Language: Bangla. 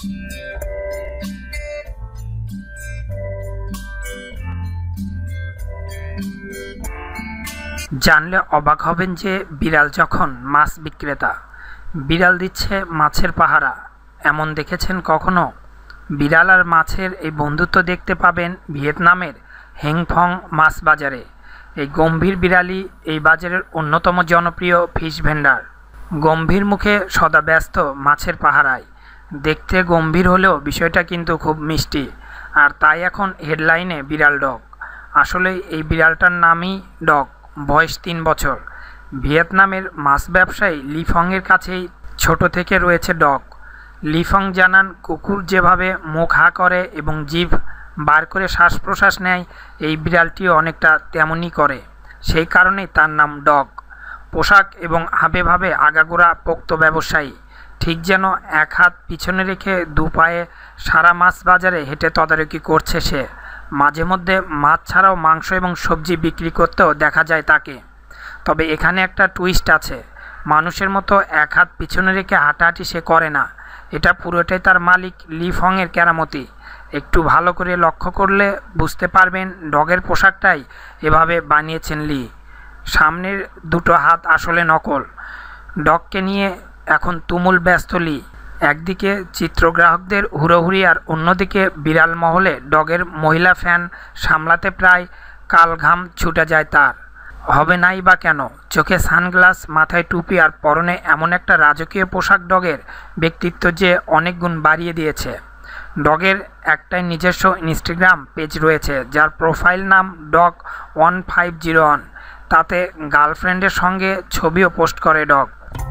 জানলে অবাক হবেন যে বিড়াল যখন মাছ বিক্রেতা, বিড়াল দিচ্ছে মাছের পাহারা। এমন দেখেছেন কখনো? বিড়াল আর মাছের এই বন্ধুত্ব দেখতে পাবেন ভিয়েতনামের হেংফং মাছ বাজারে। এই গম্ভীর বিড়ালই এই বাজারের অন্যতম জনপ্রিয় ফিশ ভেন্ডার। গম্ভীর মুখে সদা ব্যস্ত মাছের পাহারায়। দেখতে গম্ভীর হলেও বিষয়টা কিন্তু খুব মিষ্টি, আর তাই এখন হেডলাইনে বিড়াল ডগ। আসলে এই বিড়ালটার নামই ডগ, বয়স 3 বছর। ভিয়েতনামের মাছ ব্যবসায়ী লিফংয়ের কাছেই ছোট থেকে রয়েছে ডগ। লিফং জানান, কুকুর যেভাবে মুখ হা করে এবং জিভ বার করে শ্বাস প্রশ্বাস নেয়, এই বিড়ালটিও অনেকটা তেমনই করে। সেই কারণেই তার নাম ডগ। পোশাক এবং হাবে আগাগোড়া পোক্ত ব্যবসায়ী, ঠিক যেন এক হাত পিছনে রেখে দু পায়ে সারা মাছ বাজারে হেঁটে তদারকি করছে সে। মাঝে মধ্যে মাছ ছাড়াও মাংস এবং সবজি বিক্রি করতেও দেখা যায় তাকে। তবে এখানে একটা টুইস্ট আছে, মানুষের মতো এক হাত পিছনে রেখে হাঁটাহাঁটি সে করে না। এটা পুরোটাই তার মালিক লিফংয়ের কেরামতি। একটু ভালো করে লক্ষ্য করলে বুঝতে পারবেন ডগের পোশাকটাই এভাবে বানিয়েছেন লি। সামনের দুটো হাত আসলে নকল। ডগকে নিয়ে এখন তুমুল ব্যস্ত লি। একদিকে চিত্রগ্রাহকদের হুড়োহুড়ি, আর অন্যদিকে বিড়াল মহলে ডগের মহিলা ফ্যান সামলাতে প্রায় কাল ঘাম ছুটে যায় তার। হবে নাই বা কেন? চোখে সানগ্লাস, মাথায় টুপি আর পরনে এমন একটা রাজকীয় পোশাক ডগের ব্যক্তিত্ব যে অনেক গুণ বাড়িয়ে দিয়েছে। ডগের একটাই নিজস্ব ইনস্টাগ্রাম পেজ রয়েছে, যার প্রোফাইল নাম dog1501। তাতে গার্লফ্রেন্ডের সঙ্গে ছবিও পোস্ট করে ডগ।